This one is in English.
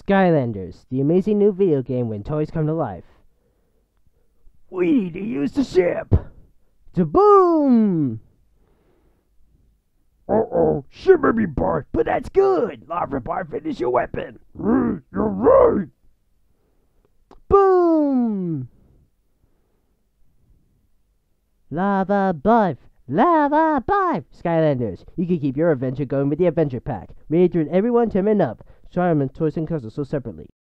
Skylanders, the amazing new video game when toys come to life. We need to use the ship! To-boom! Uh-oh, ship may be barf, but that's good! Lava Barf, finish your weapon! You're right! Boom! Lava Barf! Lava Barf! Skylanders, you can keep your adventure going with the Adventure Pack. Rated everyone 10 and up. Try them in toys and consoles sold separately.